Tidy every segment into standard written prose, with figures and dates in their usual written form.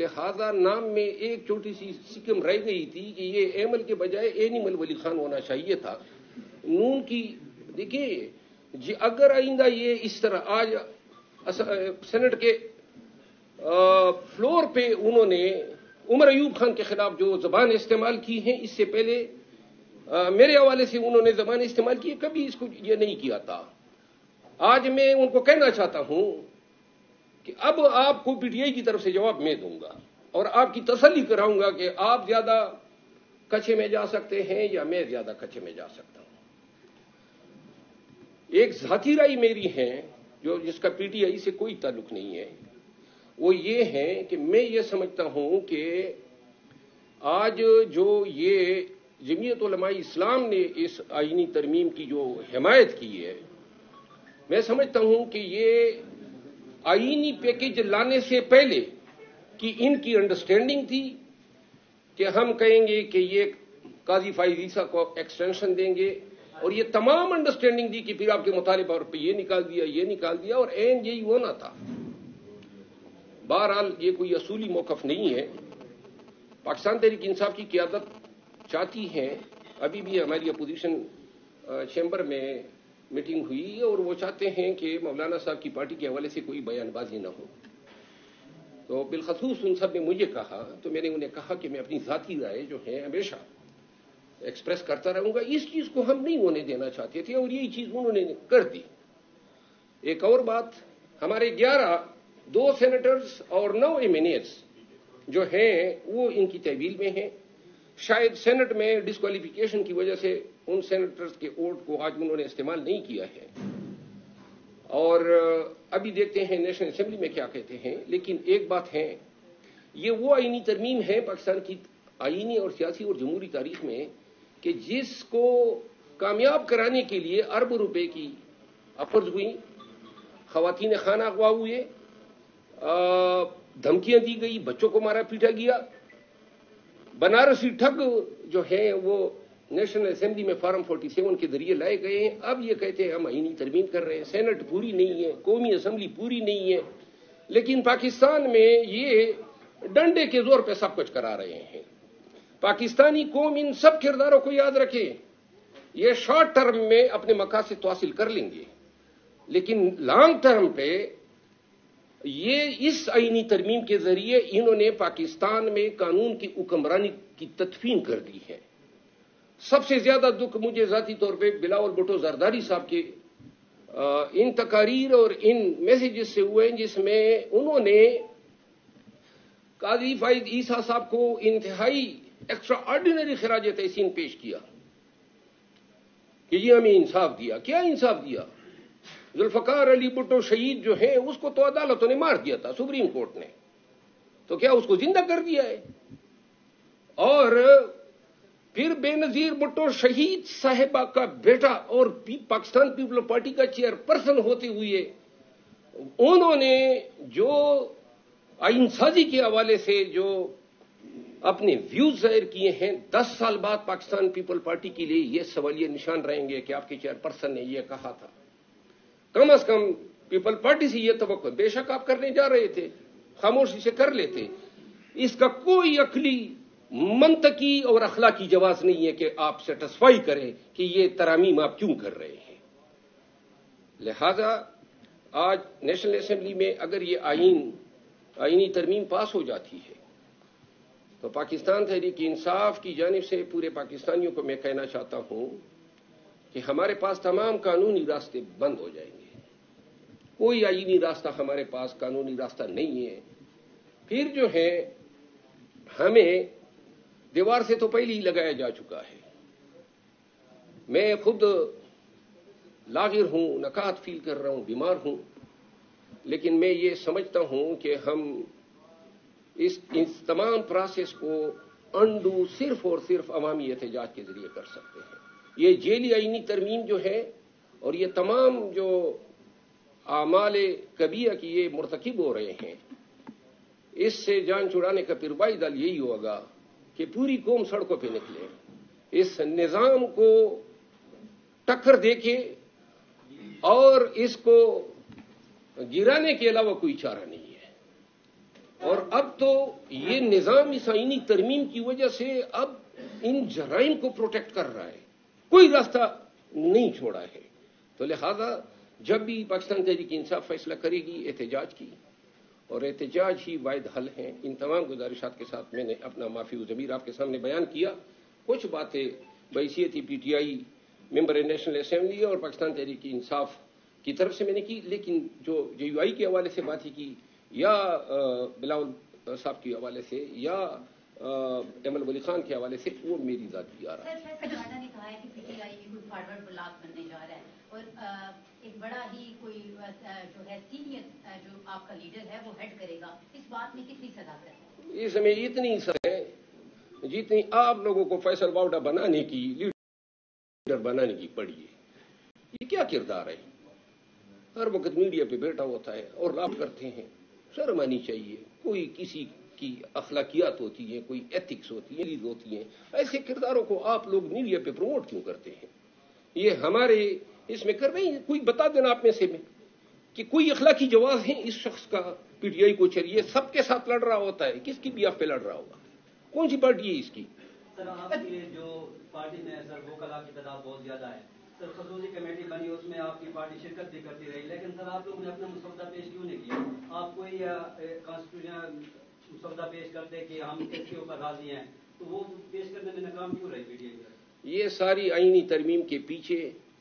لہذا نام میں ایک چھوٹی سی سکم رہ گئی تھی کہ یہ ایمل کے بجائے اینیمل ولی خان ہونا چاہیے تھا. نون کی دیکھیے جی اگر آئندہ یہ اس طرح آج سینٹ کے فلور پہ انہوں نے عمر ایوب خان کے خلاف جو زبان استعمال کی ہیں، اس سے پہلے میرے حوالے سے انہوں نے زبان استعمال کی، کبھی اس کو یہ نہیں کیا تھا. آج میں ان کو کہنا چاہتا ہوں کہ اب آپ کو پی ٹی آئی کی طرف سے جواب میں دوں گا اور آپ کی تسلی کراؤں گا کہ آپ زیادہ کچھے میں جا سکتے ہیں یا میں زیادہ کچھے میں جا سکتا ہوں. ایک ذاتی رائے میری ہے جو جس کا پی ٹی آئی سے کوئی تعلق نہیں ہے، وہ یہ ہے کہ میں یہ سمجھتا ہوں کہ آج جو یہ جمعیت علماء اسلام نے اس آئینی ترمیم کی جو حمایت کی ہے، میں سمجھتا ہوں کہ یہ آئینی پیکج لانے سے پہلے کی ان کی انڈرسٹینڈنگ تھی کہ ہم کہیں گے کہ یہ قاضی فائز عیسیٰ کو ایکسٹینشن دیں گے، اور یہ تمام انڈرسٹینڈنگ دی کہ پھر آپ کے مطالبہ پر یہ نکال دیا اور این یہی ہونا تھا. بہرحال یہ کوئی اصولی موقف نہیں ہے. پاکستان تحریک انصاف کی قیادت چاہتی ہے، ابھی بھی ہماری اپوزیشن چیمبر میں میٹنگ ہوئی اور وہ چاہتے ہیں کہ مولانا صاحب کی پارٹی کے حوالے سے کوئی بیان بازی نہ ہو. تو بالخصوص ان سب نے مجھے کہا تو میں نے انہیں کہا کہ میں اپنی ذاتی رائے جو ہے ہمیشہ ایکسپریس کرتا رہوں گا. اس چیز کو ہم نہیں ہونے دینا چاہتے تھے اور یہی چیز انہوں نے کر دی. ایک اور بات، ہمارے 2 سینیٹرز اور 9 ایمینیٹس جو ہیں وہ ان کی تحویل میں ہیں. شاید سینٹ میں ڈسکوالیفیکیشن کی وجہ سے ان سینیٹرز کے ووٹ کو آج انہوں نے استعمال نہیں کیا ہے، اور ابھی دیکھتے ہیں نیشنل اسمبلی میں کیا کہتے ہیں. لیکن ایک بات ہے، یہ وہ آئینی ترمیم ہے پاکستان کی آئینی اور سیاسی اور جمہوری تاریخ میں کہ جس کو کامیاب کرانے کے لیے ارب روپے کی افرز ہوئی، خواتین خانہ اغوا ہوئے، دھمکیاں دی گئی، بچوں کو مارا پیٹا گیا. بنارسی ٹھگ جو ہیں وہ نیشنل اسمبلی میں فارم 47 کے ذریعے لائے گئے ہیں. اب یہ کہتے ہیں ہم آئینی ترمیم کر رہے ہیں. سینٹ پوری نہیں ہے، قومی اسمبلی پوری نہیں ہے، لیکن پاکستان میں یہ ڈنڈے کے زور پہ سب کچھ کرا رہے ہیں. پاکستانی قوم ان سب کرداروں کو یاد رکھے. یہ شارٹ ٹرم میں اپنے مقاصد تو حاصل کر لیں گے، لیکن لانگ ٹرم پہ یہ اس آئینی ترمیم کے ذریعے انہوں نے پاکستان میں قانون کی حکمرانی کی تدفین کر دی ہے. سب سے زیادہ دکھ مجھے ذاتی طور پہ بلاول بھٹو زرداری صاحب کے ان تقاریر اور ان میسیجز سے ہوئے جس میں انہوں نے قاضی فائز عیسیٰ صاحب کو انتہائی ایکسٹرا آرڈینری خراج تحسین پیش کیا کہ یہ ہمیں انصاف دیا. کیا انصاف دیا؟ ذوالفقار علی بھٹو شہید جو ہیں اس کو تو عدالتوں نے مار دیا تھا، سپریم کورٹ نے، تو کیا اس کو زندہ کر دیا ہے؟ اور پھر بے نظیر بھٹو شہید صاحبہ کا بیٹا اور پاکستان پیپلز پارٹی کا چیئر پرسن ہوتے ہوئے انہوں نے جو آئین سازی کے حوالے سے جو اپنے ویوز ظاہر کیے ہیں، 10 سال بعد پاکستان پیپل پارٹی کے لیے یہ سوالیہ نشان رہیں گے کہ آپ کے چیئر پرسن نے یہ کہا تھا. کم از کم پیپل پارٹی سے یہ توقع، بے شک آپ کرنے جا رہے تھے، خاموشی سے کر لیتے. اس کا کوئی عقلی، منطقی اور اخلاقی جواز نہیں ہے کہ آپ سیٹسفائی کریں کہ یہ ترامیم آپ کیوں کر رہے ہیں. لہذا آج نیشنل اسمبلی میں اگر یہ آئینی ترمیم پاس ہو جاتی ہے تو پاکستان تحریک انصاف کی جانب سے پورے پاکستانیوں کو میں کہنا چاہتا ہوں کہ ہمارے پاس تمام قانونی راستے بند ہو جائیں گے. کوئی آئینی راستہ ہمارے پاس قانونی راستہ نہیں ہے. پھر جو ہے ہمیں دیوار سے تو پہلے ہی لگایا جا چکا ہے. میں خود لاغر ہوں، نکات فیل کر رہا ہوں، بیمار ہوں، لیکن میں یہ سمجھتا ہوں کہ ہم اس تمام پروسیس کو انڈو صرف اور صرف عوامی احتجاج کے ذریعے کر سکتے ہیں. یہ جیلی آئینی ترمیم جو ہے اور یہ تمام جو اعمال کبیرہ کی یہ مرتکب ہو رہے ہیں، اس سے جان چھڑانے کا پھر دل یہی ہوگا کہ پوری قوم سڑکوں پہ نکلے، اس نظام کو ٹکر دے کے اور اس کو گرانے کے علاوہ کوئی چارہ نہیں ہے. اور اب تو یہ نظام اس آئینی ترمیم کی وجہ سے اب ان جرائم کو پروٹیکٹ کر رہا ہے، کوئی راستہ نہیں چھوڑا ہے. تو لہذا جب بھی پاکستان تحریک انصاف فیصلہ کرے گی احتجاج کی، اور احتجاج ہی واحد حل ہیں. ان تمام گزارشات کے ساتھ میں نے اپنا معافی و ضمیر آپ کے سامنے بیان کیا. کچھ باتیں بحیثیت P T I member national assembly اور پاکستان تحریک انصاف کی طرف سے میں نے کی، لیکن جو جے یو آئی کے حوالے سے بات ہی کی یا بلاول صاحب کے حوالے سے یا ایمل ولی خان کے حوالے سے، وہ میری ذاتی آرا ہے. سر نے کہا ہے کہ پی ٹی آئی بھی کوئی فارورڈ بلاک بننے جا رہا ہے اور ایک بڑا ہی کوئی جو ہے سینئر جو آپ کا لیڈر ہے وہ ہیڈ کرے گا، اس بات میں کتنی صداقت ہے؟ اس میں اتنی ہے جتنی آپ لوگوں کو فیصل باوڈا بنانے کی، لیڈر بنانے کی پڑی ہے. یہ کیا کردار ہے؟ ہر وقت میڈیا پہ بیٹھا ہوتا ہے اور لاب کرتے ہیں. شرم آنی چاہیے. کوئی کسی کی اخلاقیات ہوتی ہیں، کوئی ایتھکس ہوتی ہیں. ایسے کرداروں کو آپ لوگ میڈیا پہ پروموٹ کیوں کرتے ہیں؟ یہ ہمارے اس میں کر رہے ہیں. کوئی بتا دینا آپ میں سے کہ کوئی اخلاقی جواز ہے اس شخص کا پی ٹی آئی کو چلیے سب کے ساتھ لڑ رہا ہوتا ہے، کس کی بیاف پہ لڑ رہا ہوگا؟ کون سی پارٹی ہے اس کی؟ سر آپ کی جو پارٹی میں سر وکلاء کی تعداد بہت زیادہ ہے. سر خصوصی کمیٹی بنی، اس میں آپ کی پارٹی شرکت بھی کرتی رہی، لیکن سر آپ لوگوں نے اپنا مسودہ پیش کیوں نہیں کیا؟ آپ کوئی کانسٹیٹیوشن مسودہ پیش کرتے کہ ہم اس کے اوپر راضی ہیں، تو وہ پیش کرنے میں ناکام کیوں رہی پی ٹی آئی؟ یہ ساری آئینی ترمیم کے پیچھے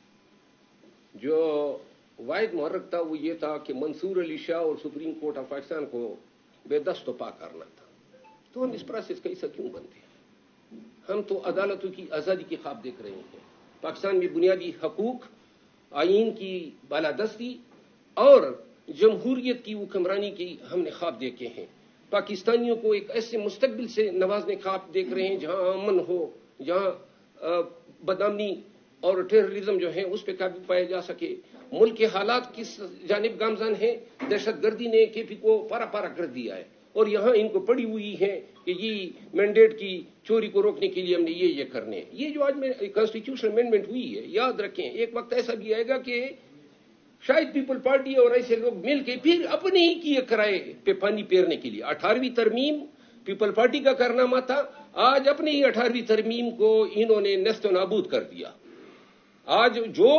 جو واحد محرک تھا وہ یہ تھا کہ منصور علی شاہ اور سپریم کورٹ آف پاکستان کو بے دست و پا کرنا تھا. تو ہم اس پروسیس کا حصہ کیوں بنتے ہیں؟ ہم تو عدالتوں کی آزادی کی خواب دیکھ رہے ہیں. پاکستان میں بنیادی حقوق، آئین کی بالادستی اور جمہوریت کی حکمرانی کی ہم نے خواب دیکھے ہیں. پاکستانیوں کو ایک ایسے مستقبل سے نوازنے خواب دیکھ رہے ہیں جہاں امن ہو، جہاں بدامنی اور ٹیررزم جو ہے اس پہ قابو پایا جا سکے. ملک کے حالات کس جانب گامزن ہیں؟ دہشت گردی نے کے پی کو پارا پارا کر دیا ہے، اور یہاں ان کو پڑی ہوئی ہے کہ یہ مینڈیٹ کی چوری کو روکنے کے لیے ہم نے یہ کرنے. یہ جو آج میں کانسٹیٹیوشن امینڈمنٹ ہوئی ہے، یاد رکھیں ایک وقت ایسا بھی آئے گا کہ شاید پیپل پارٹی اور ایسے لوگ مل کے پھر اپنے ہی کیے کرائے پہ پانی پھیرنے کے لیے. 18ویں ترمیم پیپل پارٹی کا کارنامہ تھا، آج اپنی ہی 18ویں ترمیم کو انہوں نے نیست و نابود کر دیا. آج جو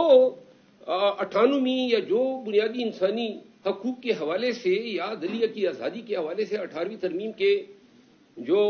98ویں یا جو بنیادی انسانی حقوق کے حوالے سے یا عدلیہ کی آزادی کے حوالے سے 18ویں ترمیم کے جو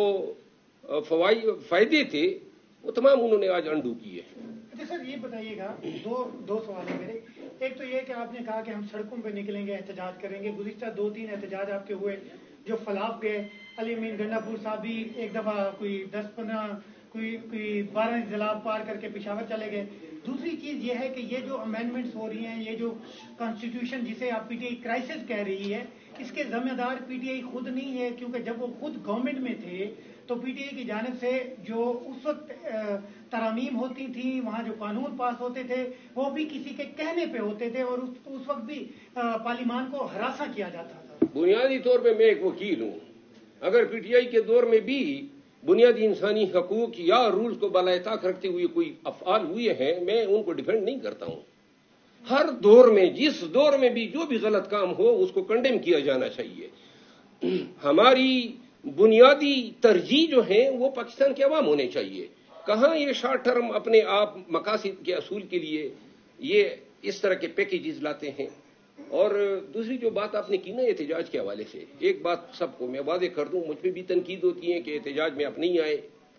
فائدے تھے وہ تمام انہوں نے آج انڈو کیے. اچھا سر یہ بتائیے گا، دو سوال ہیں میرے. ایک تو یہ کہ آپ نے کہا کہ ہم سڑکوں پہ نکلیں گے، احتجاج کریں گے. گزشتہ 2-3 احتجاج آپ کے ہوئے جو فلاپ گئے. علی امین گنڈا پور صاحب بھی ایک دفعہ کوئی 10-15 کوئی 12 ضلع پار کر کے پشاور چلے گئے. دوسری چیز یہ ہے کہ یہ جو امینڈمنٹس ہو رہی ہیں، یہ جو کانسٹیٹیوشن جسے آپ پی ٹی آئی کرائسس کہہ رہی ہے، اس کے ذمہ دار پی ٹی آئی خود نہیں ہے، کیونکہ جب وہ خود گورنمنٹ میں تھے تو پی ٹی آئی کی جانب سے جو اس وقت ترامیم ہوتی تھیں، وہاں جو قانون پاس ہوتے تھے وہ بھی کسی کے کہنے پہ ہوتے تھے، اور اس وقت بھی پارلیمان کو ہراساں کیا جاتا تھا. بنیادی طور پہ میں ایک وکیل ہوں. اگر پی ٹی آئی کے دور میں بھی بنیادی انسانی حقوق یا رولز کو بالائے طاق رکھتے ہوئے کوئی افعال ہوئے ہیں، میں ان کو ڈیفینڈ نہیں کرتا ہوں. ہر دور میں جس دور میں بھی جو بھی غلط کام ہو اس کو کنڈیم کیا جانا چاہیے. ہماری بنیادی ترجیح جو ہیں وہ پاکستان کے عوام ہونے چاہیے. کہاں یہ شارٹ ٹرم اپنے آپ مقاصد کے اصول کے لیے یہ اس طرح کے پیکیجز لاتے ہیں. اور دوسری جو بات آپ نے کی نا احتجاج کے حوالے سے، ایک بات سب کو میں واضح کر دوں، مجھ پہ بھی تنقید ہوتی ہے کہ احتجاج میں آپ نہیں آئے.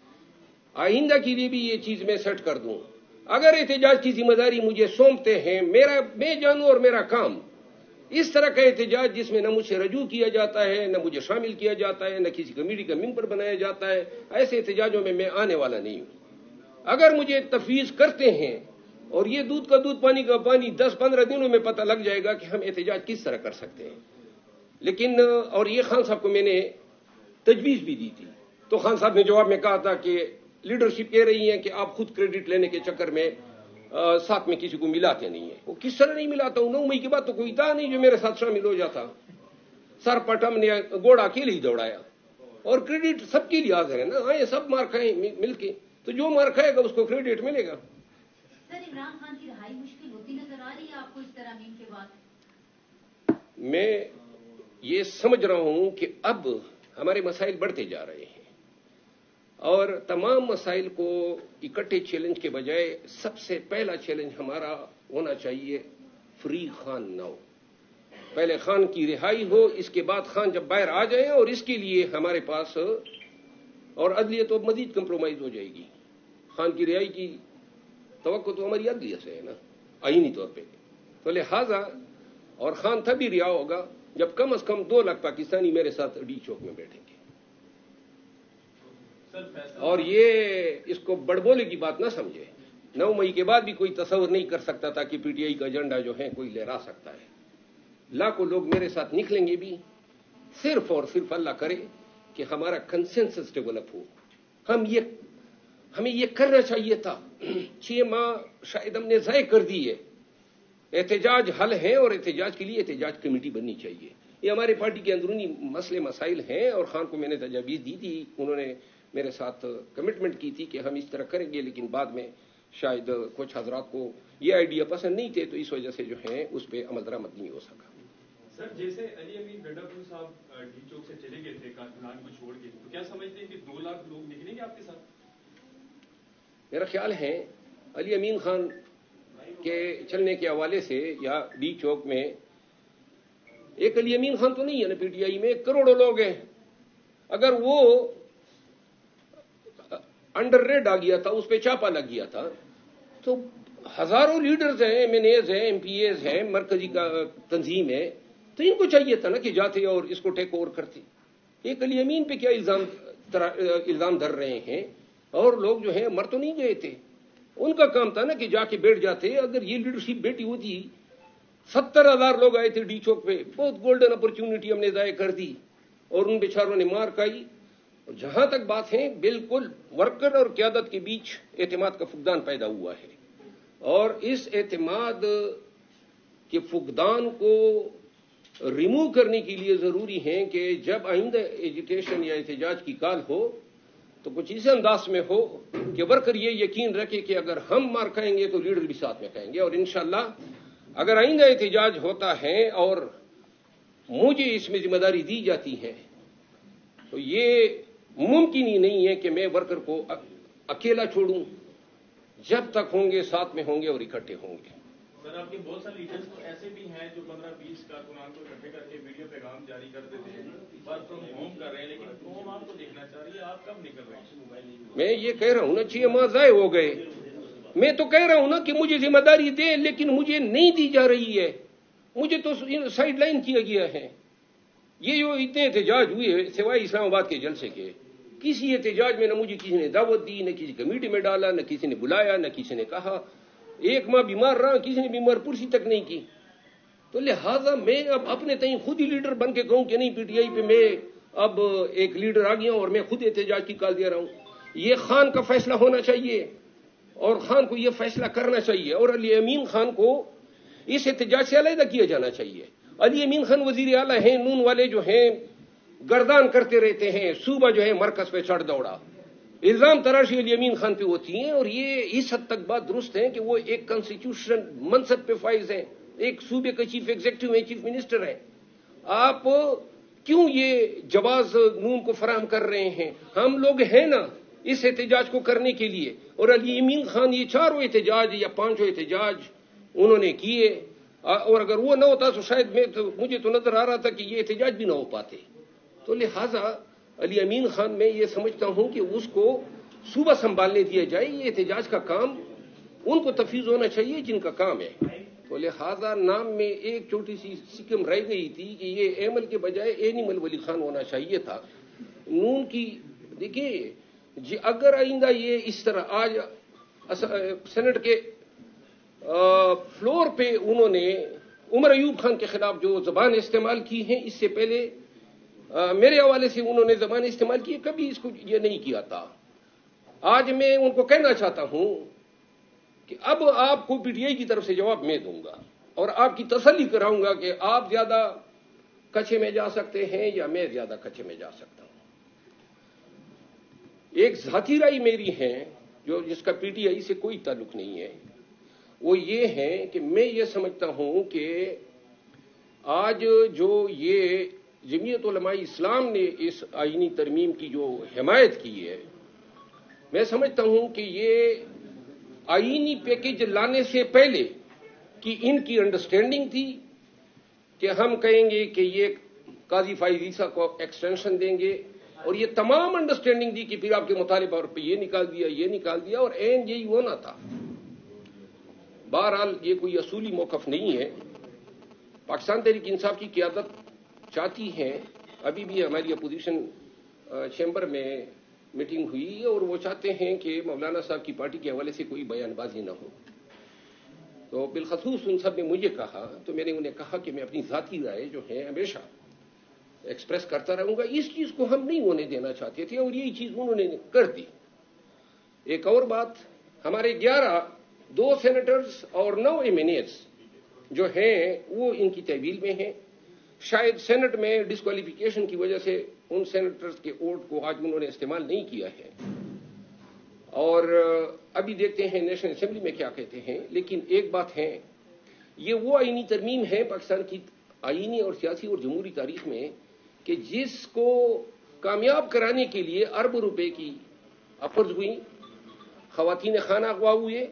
آئندہ کے لیے بھی یہ چیز میں سیٹ کر دوں. اگر احتجاج کی ذمہ داری مجھے سونپتے ہیں، میں جانوں اور میرا کام اس طرح کا احتجاج جس میں نہ مجھ سے رجوع کیا جاتا ہے، نہ مجھے شامل کیا جاتا ہے، نہ کسی کمیٹی کا ممبر بنایا جاتا ہے، ایسے احتجاجوں میں آنے والا نہیں ہوں. اگر مجھے تفویض کرتے ہیں اور یہ دودھ کا دودھ پانی کا پانی 10-15 دنوں میں پتہ لگ جائے گا کہ ہم احتجاج کس طرح کر سکتے ہیں. لیکن اور یہ خان صاحب کو میں نے تجویز بھی دی تھی، تو خان صاحب نے جواب میں کہا تھا کہ لیڈرشپ کہہ رہی ہے کہ آپ خود کریڈٹ لینے کے چکر میں ساتھ میں کسی کو ملاتے نہیں ہیں. وہ کس طرح نہیں ملاتا ہوں؟ 9 مئی کے بعد تو کوئی تھا نہیں جو میرے ساتھ شامل ہو جاتا. سر پٹم نے گھوڑا اکیلے ہی دوڑایا، اور کریڈٹ سب کے لیے حاضر ہے نا. آئے سب مار کھائیں مل کے، تو جو مار کھائے گا اس کو کریڈٹ ملے گا. سر عمران خان کی رہائی مشکل ہوتی نظر آ رہی ہے آپ کو اس ترامیم کے بعد؟ میں یہ سمجھ رہا ہوں کہ اب ہمارے مسائل بڑھتے جا رہے ہیں اور تمام مسائل کو اکٹھے چیلنج کے بجائے سب سے پہلا چیلنج ہمارا ہونا چاہیے فری خان ناؤ. پہلے خان کی رہائی ہو, اس کے بعد خان جب باہر آ جائیں, اور اس کے لیے ہمارے پاس اور عدلیہ تو مزید کمپرومائز ہو جائے گی. خان کی رہائی کی توقع تو ہماری عدلیہ سے ہے نا آئینی طور پہ, تو لہذا اور خان تبھی رہا ہوگا جب کم از کم 2 لاکھ پاکستانی میرے ساتھ ڈی چوک میں بیٹھیں گے. اور یہ اس کو بڑبولے کی بات نہ سمجھے. 9 مئی کے بعد بھی کوئی تصور نہیں کر سکتا تھا کہ پی ٹی آئی کا ایجنڈا جو ہے کوئی لہرا سکتا ہے. لاکھوں لوگ میرے ساتھ نکلیں گے بھی, صرف اور صرف اللہ کرے کہ ہمارا کنسنسس ڈیولپ ہو. ہمیں یہ کرنا چاہیے تھا. 6 ماہ شاید ہم نے ضائع کر دی ہے. احتجاج حل ہے اور احتجاج کے لیے احتجاج کمیٹی بننی چاہیے. یہ ہمارے پارٹی کے اندرونی مسئلے مسائل ہیں اور خان کو میں نے تجاویز دی تھی, انہوں نے میرے ساتھ کمٹمنٹ کی تھی کہ ہم اس طرح کریں گے, لیکن بعد میں شاید کچھ حضرات کو یہ آئیڈیا پسند نہیں تھے, تو اس وجہ سے جو ہے اس پہ عمل درآمد نہیں ہو سکا. سر جیسے علی امین گنڈاپور صاحب ڈی چوک سے چلے گئے تھے کارکنان کو چھوڑ کے, تو کیا سمجھتے ہیں کہ 2 لاکھ لوگ نکلیں گے آپ کے ساتھ؟ میرا خیال ہے علی امین خان کے چلنے کے حوالے سے یا ڈی چوک میں ایک علی امین خان تو نہیں ہے نا پی ٹی آئی میں, کروڑوں لوگ ہیں. اگر وہ انڈر ریڈ آ گیا تھا, اس پہ چاپا لگ گیا تھا, تو ہزاروں لیڈرز ہیں, ایم این ایز ہیں, ایم پی ایز ہیں, مرکزی کا تنظیم ہے, تو ان کو چاہیے تھا نا کہ جاتے اور اس کو ٹیک اوور کرتے. ایک علی امین پہ کیا الزام دھر رہے ہیں, اور لوگ جو ہیں مر تو نہیں گئے تھے. ان کا کام تھا نا کہ جا کے بیٹھ جاتے. اگر یہ لیڈرشپ بیٹی ہوتی, 70,000 لوگ آئے تھے ڈی چوک پہ, بہت گولڈن اپرچونٹی ہم نے ضائع کر دی اور ان بیچاروں نے مار کھائی. جہاں تک بات ہے, بالکل ورکر اور قیادت کے بیچ اعتماد کا فقدان پیدا ہوا ہے, اور اس اعتماد کے فقدان کو ریموو کرنے کے لیے ضروری ہے کہ جب آئندہ ایجیٹیشن یا احتجاج کی کال ہو تو کچھ اس انداز میں ہو کہ ورکر یہ یقین رکھے کہ اگر ہم مار کھائیں گے تو لیڈر بھی ساتھ میں کھائیں گے. اور انشاءاللہ اگر آئندہ احتجاج ہوتا ہے اور مجھے اس میں ذمہ داری دی جاتی ہے, تو یہ ممکن ہی نہیں ہے کہ میں ورکر کو اکیلا چھوڑوں. جب تک ہوں گے ساتھ میں ہوں گے اور اکٹھے ہوں گے. سر آپ کے بہت سارے لیڈرز تو ایسے بھی ہیں جو 15-20 کارکنان کو اکٹھے کر کے ویڈیو پیغام جاری کر دیتے ہیں, ورک فرام ہوم کر رہے ہیں, لیکن قوم آپ کو دیکھنا چاہ رہی ہے, آپ کب نکل رہے ہیں؟ میں یہ کہہ رہا ہوں نا 6 ماہ ضائع ہو گئے. میں تو کہہ رہا ہوں نا کہ مجھے ذمہ داری دے, لیکن مجھے نہیں دی جا رہی ہے. مجھے تو سائڈ لائن کیا گیا ہے. یہ جو اتنے احتجاج ہوئے سوائے اسلام آباد کے جلسے کے, کسی احتجاج میں نہ مجھے کسی نے دعوت دی, نہ کسی کمیٹی میں ڈالا, نہ کسی نے بلایا, نہ کسی نے کہا. 1 ماہ بیمار رہا, کسی نے بیمار پرسی تک نہیں کی. تو لہذا میں اب اپنے تئیں خود ہی لیڈر بن کے کہوں کہ نہیں پی ٹی آئی پہ میں اب ایک لیڈر آ گیا ہوں اور میں خود احتجاج کی کال دے رہا ہوں. یہ خان کا فیصلہ ہونا چاہیے اور خان کو یہ فیصلہ کرنا چاہیے, اور علی امین خان کو اس احتجاج سے علیحدہ کیا جانا چاہیے. علی امین خان وزیر اعلیٰ ہیں, نون والے جو ہیں گردان کرتے رہتے ہیں, صوبہ جو ہے مرکز پہ چڑھ دوڑا, الزام تراشی علی امین خان پہ ہوتی ہیں. اور یہ اس حد تک بات درست ہے کہ وہ ایک کانسٹیٹیوشن منصب پہ فائز ہیں, ایک صوبے کا چیف ایگزیکٹو ہیں, چیف منسٹر ہیں. آپ کیوں یہ جواز نون کو فراہم کر رہے ہیں؟ ہم لوگ ہیں نا اس احتجاج کو کرنے کے لیے. اور علی امین خان یہ 4 احتجاج یا 5 احتجاج انہوں نے کیے, اور اگر وہ نہ ہوتا تو شاید مجھے تو نظر آ رہا تھا کہ یہ احتجاج بھی نہ ہو پاتے. تو لہذا علی امین خان میں یہ سمجھتا ہوں کہ اس کو صوبہ سنبھالنے دیا جائے. یہ احتجاج کا کام ان کو تفویض ہونا چاہیے جن کا کام ہے. تو لہذا نام میں ایک چھوٹی سی سکم رہ گئی تھی کہ یہ ایمل کے بجائے اینیمل ولی خان ہونا چاہیے تھا. نون کی دیکھیے جی, اگر آئندہ یہ اس طرح آج سینٹ کے فلور پہ انہوں نے عمر ایوب خان کے خلاف جو زبان استعمال کی ہیں, اس سے پہلے میرے حوالے سے انہوں نے زبان استعمال کی, کبھی اس کو یہ نہیں کیا تھا. آج میں ان کو کہنا چاہتا ہوں کہ اب آپ کو پی ٹی آئی کی طرف سے جواب میں دوں گا اور آپ کی تسلی کراؤں گا کہ آپ زیادہ کچھے میں جا سکتے ہیں یا میں زیادہ کچھے میں جا سکتا ہوں. ایک ذاتی رائے میری ہے جو جس کا پی ٹی آئی سے کوئی تعلق نہیں ہے, وہ یہ ہے کہ میں یہ سمجھتا ہوں کہ آج جو یہ जमीयत उलमा इस्लाम ने इस आईनी तरमीम की जो हिमायत की है, मैं समझता हूं कि ये आईनी पैकेज लाने से पहले कि इनकी अंडरस्टैंडिंग थी कि हम कहेंगे कि ये काजी फाइज ईसा को एक्सटेंशन देंगे, और ये तमाम अंडरस्टैंडिंग थी कि फिर आपके मुतालिबा पर ये निकाल दिया, और एन यही होना था। बहरहाल ये कोई असूली मौकफ नहीं है। पाकिस्तान तहरीक इंसाफ की क़यादत चाहती है, अभी भी हमारी अपोजिशन चैम्बर में मीटिंग हुई और वो चाहते हैं कि मौलाना साहब की पार्टी के हवाले से कोई बयानबाजी न हो। तो बिलखसूस उन सब ने मुझे कहा, तो मैंने उन्हें कहा कि मैं अपनी ज़ाती राय जो है हमेशा एक्सप्रेस करता रहूंगा। इस चीज को हम नहीं होने देना चाहते थे और यही चीज उन्होंने कर दी। एक और बात, हमारे 2 सेनेटर्स और 9 एमएनएस जो हैं वो इनकी तहवील में हैं। शायद सेनेट में डिस्क्वालिफिकेशन की वजह से उन सेनेटर्स के वोट को आज उन्होंने इस्तेमाल नहीं किया है, और अभी देखते हैं नेशनल असेंबली में क्या कहते हैं। लेकिन एक बात है, ये वो आईनी तरमीम है पाकिस्तान की आईनी और सियासी और जमहूरी तारीख में कि जिसको कामयाब कराने के लिए अरब रुपए की अफर्ज हुई, खवातीन खाना अगवा हुए,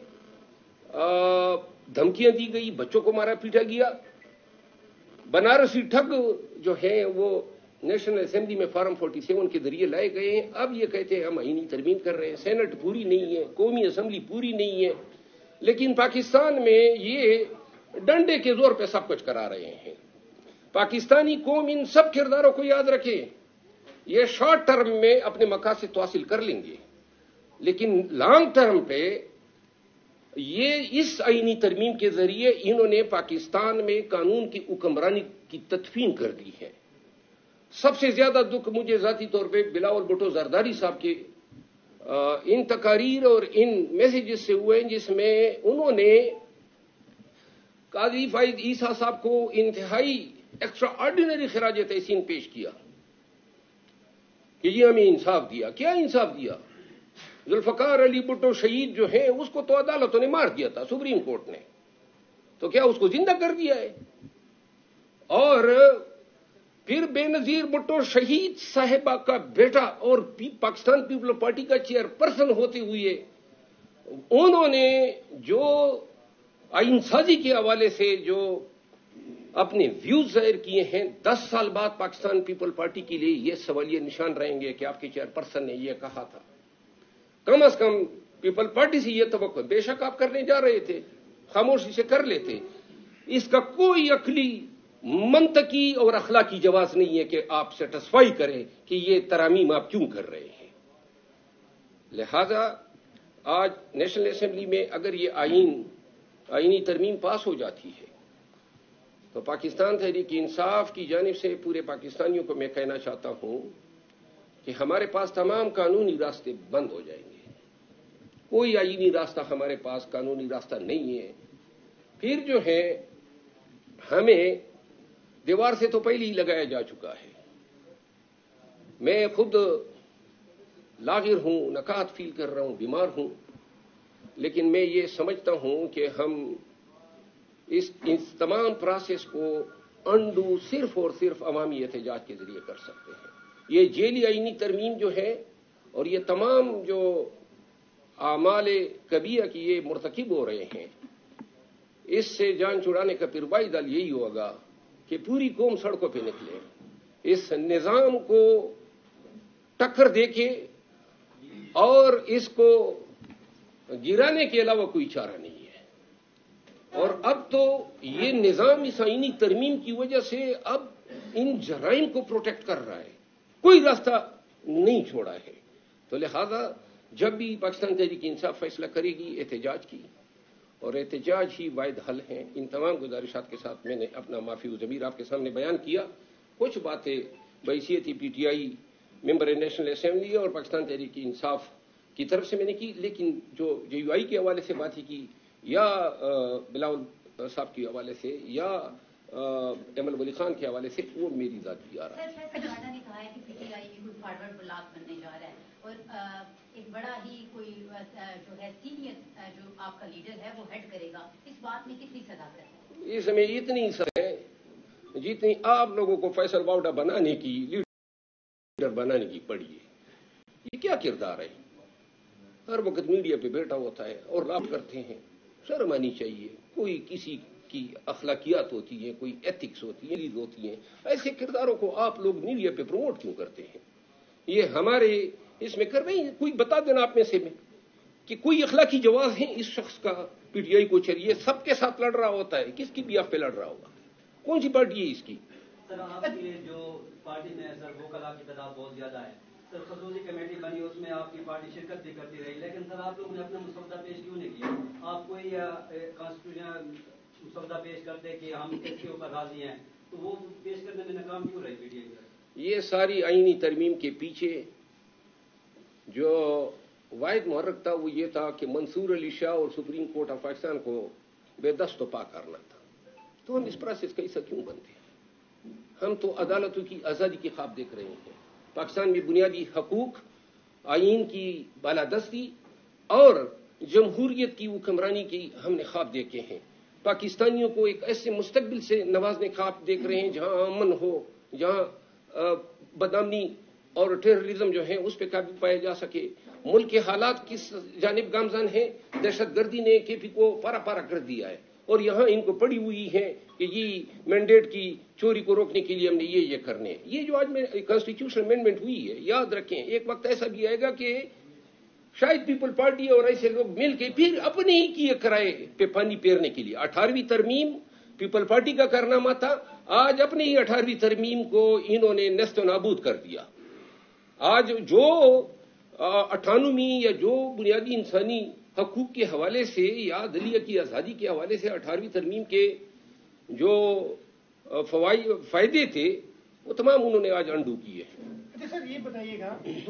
धमकियां दी गई, बच्चों को मारा पीटा गया। बनारसी ठग जो है वो नेशनल असेंबली में फॉर्म 47 के जरिए लाए गए हैं। अब ये कहते हैं हम आईनी तरमीम कर रहे हैं, सेनेट पूरी नहीं है, कौमी असेंबली पूरी नहीं है, लेकिन पाकिस्तान में ये डंडे के जोर पे सब कुछ करा रहे हैं। पाकिस्तानी कौम इन सब किरदारों को याद रखे, ये शॉर्ट टर्म में अपने मकासद तो हासिल कर लेंगे, लेकिन लॉन्ग टर्म पे ये इस आईनी तरमीम के जरिए इन्होंने पाकिस्तान में कानून की हुक्मरानी की तदफीन कर दी है। सबसे ज्यादा दुख मुझे जाती तौर पे बिलावल भुट्टो जरदारी साहब के इन तकारीर और इन मैसेजेस से हुए, जिसमें उन्होंने काजी फाइज ईसा साहब को इंतहाई एक्स्ट्रा ऑर्डिनरी खराज तहसीन पेश किया कि जी हमें इंसाफ दिया। क्या इंसाफ दिया? जुल्फकार अली भुट्टो शहीद जो है उसको तो अदालतों ने मार दिया था, सुप्रीम कोर्ट ने, तो क्या उसको जिंदा कर दिया है? और फिर बेनजीर भुट्टो शहीद साहिबा का बेटा और पाकिस्तान पीपल्स पार्टी का चेयरपर्सन होते हुए उन्होंने जो आइनसाजी के हवाले से जो अपने व्यूज जाहिर किए हैं, 10 साल बाद पाकिस्तान पीपल्स पार्टी के लिए यह सवालिया निशान रहेंगे कि आपके चेयरपर्सन ने यह कहा था। कम अज कम पीपल्स पार्टी से यह तवक्को, बेशक आप करने जा रहे थे, खामोशी से कर लेते, इसका कोई अकली मंतकी और अखलाकी जवाब नहीं है कि आप सेटिस्फाई करें कि ये तरामीम आप क्यों कर रहे हैं। लिहाजा आज नेशनल असेंबली में अगर ये आईनी तरमीम पास हो जाती है तो पाकिस्तान तहरीक इंसाफ की जानिब से पूरे पाकिस्तानियों को मैं कहना चाहता हूं कि हमारे पास तमाम कानूनी रास्ते बंद हो जाएंगे। कोई आईनी रास्ता हमारे पास कानूनी रास्ता नहीं है। फिर जो है हमें दीवार से तो पहले ही लगाया जा चुका है। मैं खुद लागिर हूं, नकात फील कर रहा हूं, बीमार हूं, लेकिन मैं ये समझता हूं कि हम इस तमाम प्रोसेस को अंडू सिर्फ और सिर्फ अवामी एहतजाज के जरिए कर सकते हैं। ये जेली आईनी तरमीम जो है और ये तमाम जो आमाले कबीरा की ये मुर्तकिब हो रहे हैं, इससे जान छुड़ाने का पिरवाई दल यही होगा कि पूरी कौम सड़कों पे निकले, इस निजाम को टक्कर देके और इसको गिराने के अलावा कोई चारा नहीं है। और अब तो ये निजाम इस आईनी तरमीम की वजह से अब इन जराइम को प्रोटेक्ट कर रहा है, कोई रास्ता नहीं छोड़ा है। तो लिहाजा जब भी पाकिस्तान तहरीक इंसाफ फैसला करेगी एहतजाज की, और एहतजाज ही वाहिद हल है। इन तमाम गुजारिशात के साथ मैंने अपना माफी ज़मीर आपके सामने बयान किया। कुछ बातें बैसियत पीटीआई मेंबर नेशनल असेंबली और पाकिस्तान तहरीक इंसाफ की तरफ से मैंने की, लेकिन जो जेयूआई के हवाले से बात की या बिलावल साहब के हवाले से या एमएल वली खान के हवाले से, वो मेरी जात की आ रहा है। ने कहा है कि पीटीआई भी कोई फॉरवर्ड ब्लॉक बनने जा रहा है और एक बड़ा ही कोई जो है सीनियर जो आपका लीडर है वो हेड करेगा, इस बात में कितनी सदाकत है? इसमें इतनी है जितनी आप लोगों को फैसल बावड़ा बनाने की, लीडर बनाने की पड़ी है। ये क्या किरदार है? हर वक्त मीडिया पे बैठा होता है और लाभ करते हैं। शर्म आनी चाहिए। कोई किसी की अखलाकियात होती है, कोई एथिक्स होती है, लीड होती है। ऐसे किरदारों को आप लोग मीडिया पे प्रमोट क्यों करते हैं? ये हमारे इसमें कर रही है। कोई बता देना आप में से में कि कोई अखलाकी जवाब है इस शख्स का पीटीआई को चलिए सबके साथ लड़ रहा होता है, किसकी भी आप पे लड़ रहा होगा? कौन सी पार्टी है इसकी? सर आपकी जो पार्टी में सर वो कला की तादाद बहुत ज्यादा है सर, खसूसी कमेटी बनी उसमें आपकी पार्टी शिरकत भी करती रही, लेकिन सर आप लोगों ने अपना मुसवदा पेश क्यों नहीं किया? आप कोई कॉन्स्टिट्यूशन मुसवदा पेश करते कि हम इसके ऊपर राजी हैं, तो वो पेश करने में नाकाम क्यों रही पीटीआई? ये सारी आईनी तरमीम के पीछे जो वाहिद मुहर्रक था वो ये था कि मंसूर अली शाह और सुप्रीम कोर्ट ऑफ पाकिस्तान को बेदस्त पा करना था। तो हम इस प्रोसेस का हिस्सा क्यों बनते? हम तो अदालतों की आज़ादी के ख्वाब देख रहे हैं। पाकिस्तान में बुनियादी हकूक, आईन की बालादस्ती और जमहूरियत की हुक्मरानी की हमने ख्वाब देखे हैं। पाकिस्तानियों को एक ऐसे मुस्तकबिल से नवाजने ख्वाब देख रहे हैं जहां अमन हो, जहां बदनामी और टेररिज्म जो है उस पर काबू पाया जा सके। मुल्क के हालात किस जानिब गामजान है? दहशतगर्दी ने केपी को पारा पारा कर दिया है और यहां इनको पड़ी हुई है कि ये मैंडेट की चोरी को रोकने के लिए हमने ये करने हैं। ये जो आज में कॉन्स्टिट्यूशनल अमेंडमेंट हुई है, याद रखें एक वक्त ऐसा भी आएगा कि शायद पीपल पार्टी और ऐसे लोग मिल के फिर अपने ही किए किराए पे पानी फेरने के लिए 18वीं तरमीम पीपल पार्टी का कारनामा था। आज अपने ही 18वीं तरमीम को इन्होंने नेस्तो नाबूद कर दिया। आज जो 98वीं या जो बुनियादी इंसानी हकूक के हवाले से या दलिया की आज़ादी के हवाले से 18वीं तरमीम के जो फायदे थे वो तमाम उन्होंने आज अंडू किए। अच्छा सर ये बताइएगा,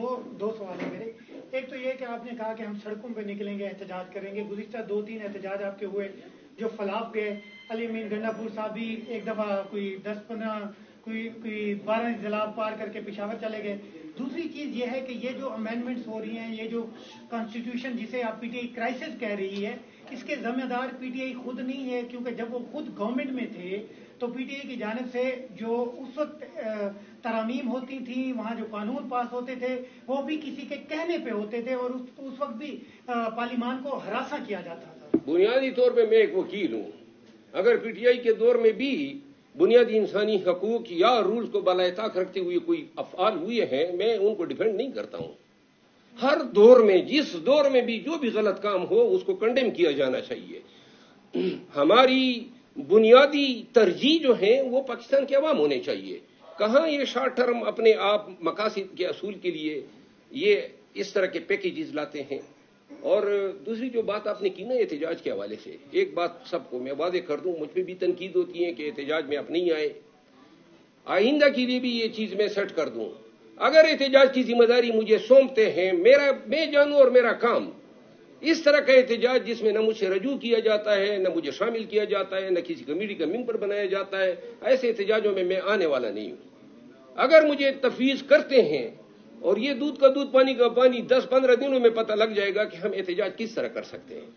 दो सवाल है मेरे। एक तो ये कि आपने कहा कि हम सड़कों पे निकलेंगे, एहतजाज करेंगे। गुज़िश्ता 2-3 एहतजाज आपके हुए जो फलाफ गए। अली अमीन गंडापुर साहब भी एक दफा कोई 10-15 कोई 12 जिला पार करके पेशावर चले गए। दूसरी चीज ये है कि ये जो अमेंडमेंट्स हो रही हैं, ये जो कॉन्स्टिट्यूशन जिसे आप पीटीआई क्राइसिस कह रही है, इसके जिम्मेदार पीटीआई खुद नहीं है, क्योंकि जब वो खुद गवर्नमेंट में थे तो पीटीआई की जानिब से जो उस वक्त तरामीम होती थी, वहां जो कानून पास होते थे वो भी किसी के कहने पे होते थे और उस वक्त भी पार्लियामान को हरासा किया जाता था। बुनियादी तौर पे मैं एक वकील हूं। अगर पीटीआई के दौर में भी बुनियादी इंसानी हकूक या रूल्स को बालायताक रखते हुए कोई अफआल हुए हैं, मैं उनको डिफेंड नहीं करता हूं। हर दौर में जिस दौर में भी जो भी गलत काम हो उसको कंडेम किया जाना चाहिए। हमारी बुनियादी तरजीह जो है वो पाकिस्तान के अवाम होने चाहिए। कहां ये शॉर्ट टर्म अपने आप मकासद के असूल के लिए ये इस तरह के पैकेजेस लाते हैं। और दूसरी जो बात आपने की ना एहतजाज के हवाले से, एक बात सबको मैं वादे कर दूं, मुझ पर भी तनकीद होती है कि एहतजाज में आप नहीं आए। आइंदा के लिए भी ये चीज मैं सेट कर दूं, अगर एहतजाज की जिम्मेदारी मुझे सौंपते हैं, मैं जानूं और मेरा काम इस तरह का एहतजाज जिसमें न मुझसे रजू किया जाता है, न मुझे शामिल किया जाता है, न किसी कमेटी का मेंबर बनाया जाता है, ऐसे एहतजाजों में मैं आने वाला नहीं हूं। अगर मुझे तफवीज करते हैं और ये दूध का दूध पानी का पानी 10-15 दिनों में पता लग जाएगा कि हम एहतजाज किस तरह कर सकते हैं।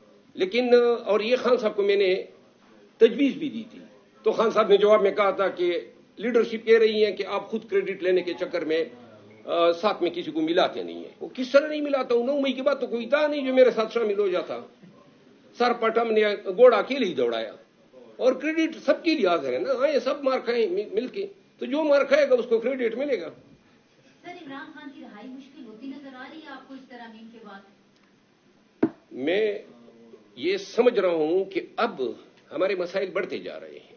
लेकिन और ये खान साहब को मैंने तजवीज भी दी थी, तो खान साहब ने जवाब में कहा था कि लीडरशिप कह रही है कि आप खुद क्रेडिट लेने के चक्कर में साथ में किसी को मिलाते नहीं है। वो किस तरह नहीं मिलाता हूं? 9 मई के बाद तो कोई था नहीं जो मेरे साथ शामिल हो जाता। सर पटम ने घोड़ा अकेले ही दौड़ाया और क्रेडिट सबके लिए हाजिर है ना। हाँ, ये सब मार खाए मिलके, तो जो मार खाएगा उसको क्रेडिट मिलेगा। सर इमरान खान की रिहाई मुश्किल होती नजर आ रही है आपको इस तरमीम के बाद? मैं ये समझ रहा हूं कि अब हमारे मसाइल बढ़ते जा रहे हैं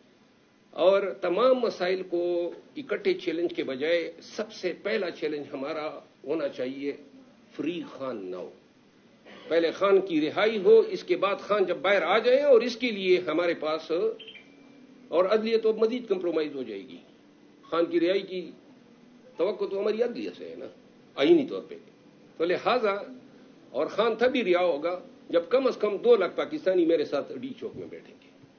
और तमाम मसाइल को इकट्ठे चैलेंज के बजाय सबसे पहला चैलेंज हमारा होना चाहिए फ्री खान नाउ। पहले खान की रिहाई हो, इसके बाद खान जब बाहर आ जाए, और इसके लिए हमारे पास और अदलिया तो मजीद कंप्रोमाइज हो जाएगी। खान की रिहाई की तवक्को तो हमारी अदलिया से है ना, आईनी तौर पे। तो लिहाजा और खान तभी रिहा होगा जब कम से कम 2 लाख पाकिस्तानी मेरे साथ डी चौक में बैठेंगे।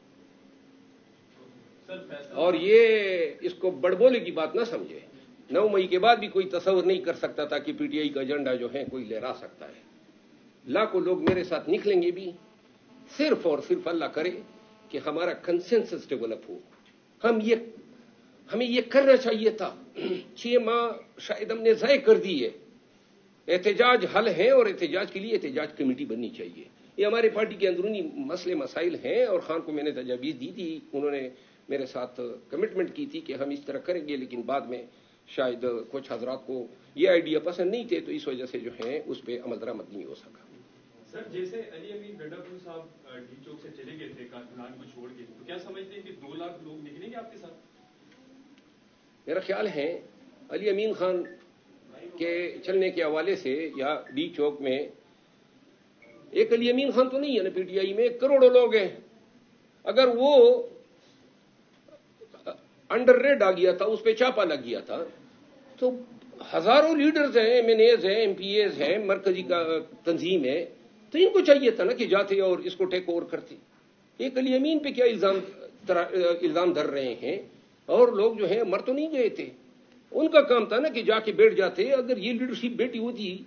और ये इसको बड़बोले की बात ना समझे। 9 मई के बाद भी कोई तस्वर नहीं कर सकता था कि पीटीआई का एजेंडा जो है कोई लहरा सकता है। लाखों लोग मेरे साथ निकलेंगे भी, सिर्फ और सिर्फ अल्लाह करे कि हमारा कंसेंसस डेवलप हो, ہمیں یہ کرنا چاہیے تھا. 6 ماہ شاید ہم نے ضائع کر دی ہے. احتجاج حل ہے اور احتجاج کے لیے احتجاج کمیٹی بننی چاہیے. یہ ہمارے پارٹی کے اندرونی مسئلے مسائل ہیں اور خان کو میں نے تجاویز دی تھی. انہوں نے میرے ساتھ کمٹمنٹ کی تھی کہ ہم اس طرح کریں گے, لیکن بعد میں شاید کچھ حضرات کو یہ آئیڈیا پسند نہیں تھے, تو اس وجہ سے جو ہے اس پہ عمل درآمد نہیں ہو سکا. سر جیسے علی امین گنڈاپور صاحب ڈی چوک سے چلے گئے تھے کارکنان کو چھوڑ کے, تو کیا سمجھتے ہیں کہ 2 لاکھ لوگ نکلیں گے آپ کے ساتھ؟ میرا خیال ہے علی امین خان کے چلنے کے حوالے سے یا ڈی چوک میں ایک علی امین خان تو نہیں ہے نا, پی ٹی آئی میں کروڑوں لوگ ہیں. اگر وہ انڈر ریڈ آ گیا تھا, اس پہ چاپا لگ گیا تھا, تو ہزاروں لیڈرز ہیں, ایم این ایز ہیں, ایم پی ایز ہیں, مرکزی کا تنظیم ہے, تو ان کو چاہیے تھا نا کہ جاتے اور اس کو ٹیک اوور کرتے. ایک علی امین پہ کیا الزام دھر رہے ہیں, اور لوگ جو ہیں مر تو نہیں گئے تھے. ان کا کام تھا نا کہ جا کے بیٹھ جاتے. اگر یہ لیڈرشپ بیٹھی ہوتی,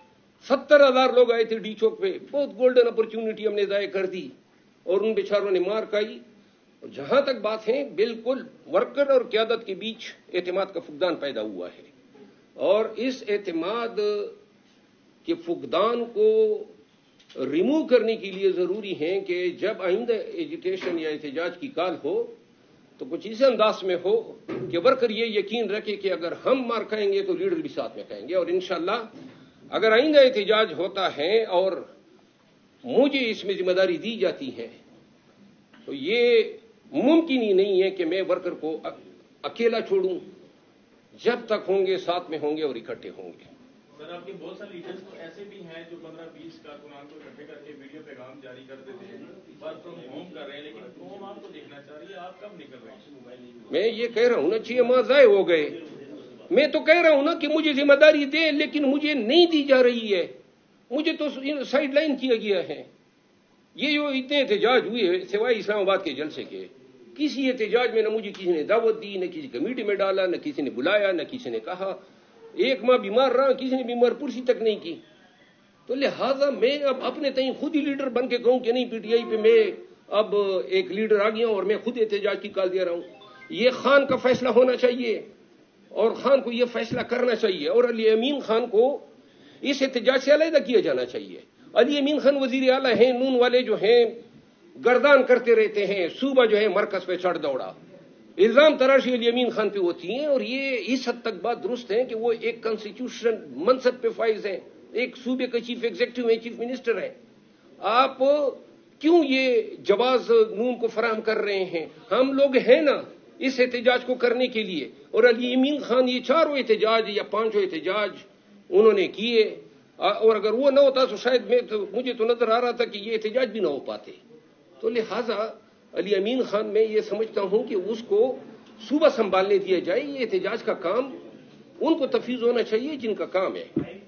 70,000 لوگ آئے تھے ڈی چوک پہ, بہت گولڈن اپرچونٹی ہم نے ضائع کر دی اور ان بیچاروں نے مار کھائی. جہاں تک بات ہے, بالکل ورکر اور قیادت کے بیچ اعتماد کا فقدان پیدا ہوا ہے, اور اس اعتماد کے فقدان کو ریموو کرنے کے لیے ضروری ہے کہ جب آئندہ ایجوٹیشن یا احتجاج کی کال ہو تو کچھ اس انداز میں ہو کہ ورکر یہ یقین رکھے کہ اگر ہم مار کھائیں گے تو لیڈر بھی ساتھ میں کھائیں گے. اور انشاءاللہ اگر آئندہ احتجاج ہوتا ہے اور مجھے اس میں ذمہ داری دی جاتی ہے, تو یہ ممکن ہی نہیں ہے کہ میں ورکر کو اکیلا چھوڑوں. جب تک ہوں گے ساتھ میں ہوں گے اور اکٹھے ہوں گے. سر آپ کے بہت سارے لیڈرز تو ایسے بھی ہیں جو 15-20 کارکنان کو اکٹھے کر کے ویڈیو پیغام جاری کر دیتے ہیں, ورک فرام ہوم کر رہے ہیں, لیکن قوم آپ کو دیکھنا چاہ رہی ہے, آپ کب نکل رہے ہیں؟ میں یہ کہہ رہا ہوں نا, 6 ماہ ضائع ہو گئے. میں تو کہہ رہا ہوں نا کہ مجھے ذمہ داری دے, لیکن مجھے نہیں دی جا رہی ہے. مجھے تو سائڈ لائن کیا گیا ہے. یہ جو اتنے احتجاج ہوئے سوائے اسلام آباد کے جلسے کے, کسی احتجاج میں نہ مجھے کسی نے دعوت دی, نہ کسی کمیٹی میں ڈالا, نہ کسی نے بلایا, نہ کسی نے کہا. 1 ماہ بیمار رہا, کسی نے بیمار پرسی تک نہیں کی. تو لہذا میں اب اپنے تئیں خود ہی لیڈر بن کے کہوں کہ نہیں, پی ٹی آئی پہ میں اب ایک لیڈر آ گیا ہوں اور میں خود احتجاج کی کال دے رہا ہوں. یہ خان کا فیصلہ ہونا چاہیے اور خان کو یہ فیصلہ کرنا چاہیے, اور علی امین خان کو اس احتجاج سے علیحدہ کیا جانا چاہیے. علی امین خان وزیر اعلیٰ ہیں, نون والے جو ہیں گردان کرتے رہتے ہیں, صوبہ جو ہے مرکز پہ چڑھ دوڑا, الزام تراشی علی امین خان پہ ہوتی ہیں. اور یہ اس حد تک بات درست ہے کہ وہ ایک کانسٹیٹیوشن منصب پہ فائز ہیں, ایک صوبے کا چیف ایگزیکٹو ہیں, چیف منسٹر ہیں. آپ کیوں یہ جواز نون کو فراہم کر رہے ہیں؟ ہم لوگ ہیں نا اس احتجاج کو کرنے کے لیے. اور علی امین خان یہ 4 احتجاج یا 5 احتجاج انہوں نے کیے, اور اگر وہ نہ ہوتا تو شاید مجھے تو نظر آ رہا تھا کہ یہ احتجاج بھی نہ ہو پاتے. تو لہذا علی امین خان میں یہ سمجھتا ہوں کہ اس کو صوبہ سنبھالنے دیا جائے. یہ احتجاج کا کام ان کو تفویض ہونا چاہیے جن کا کام ہے.